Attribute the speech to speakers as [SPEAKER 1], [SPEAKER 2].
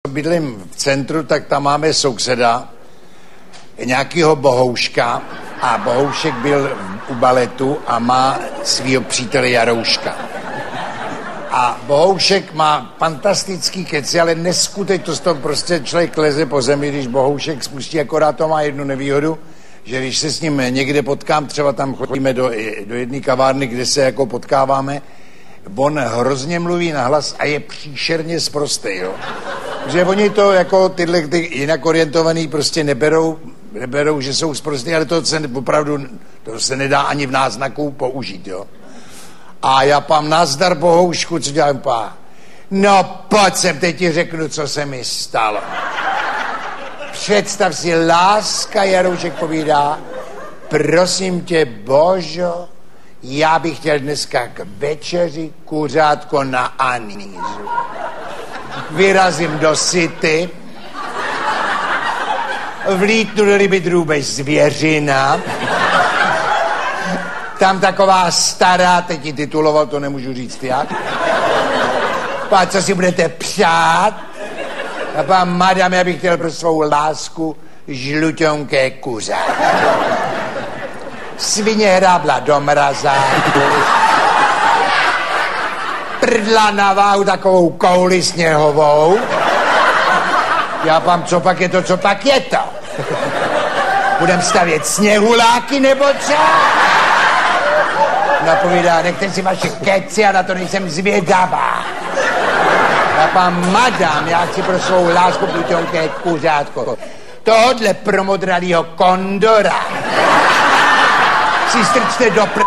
[SPEAKER 1] Bydlím v centru, tak tam máme souseda, nějakýho Bohouška, a Bohoušek byl u baletu a má svýho přítele Jarouška. A Bohoušek má fantastický keci, ale neskutečnost, to prostě člověk leze po zemi, když Bohoušek spustí, akorát to má jednu nevýhodu, že když se s ním někde potkám, třeba tam chodíme do jedné kavárny, kde se jako potkáváme, on hrozně mluví nahlas a je příšerně sprostý, jo. Že oni to jako tyhle jinak orientovaný prostě neberou, že jsou sprostý, ale to se opravdu, to se nedá ani v náznaku použít, jo. A já pám nazdar Bohoušku, co dělám, pá? No pojď sem, teď ti řeknu, co se mi stalo. Představ si, láska, Jaroušek povídá, prosím tě, Božo, já bych chtěl dneska k večeři kuřátko na Anízu. Vyrazím do City, vlítnu do ryby drůbež Zvěřina, tam taková stará, teď ji tituloval, to nemůžu říct jak. Pán, co si budete přát? A pán, madam, já bych chtěl pro svou lásku žluťonké kuřátko. Svině hrábla do mrazáku, prdla na váhu takovou kouli sněhovou. Já pám, co pak je to, co pak je to? Budem stavět sněhuláky nebo co? Napovídá, nechte si vaše keci, a na to nejsem zvědavá. Já pán, madam, já chci pro svou lásku žluťonké kuřátko. Tohodle promodralýho kondora si strčte do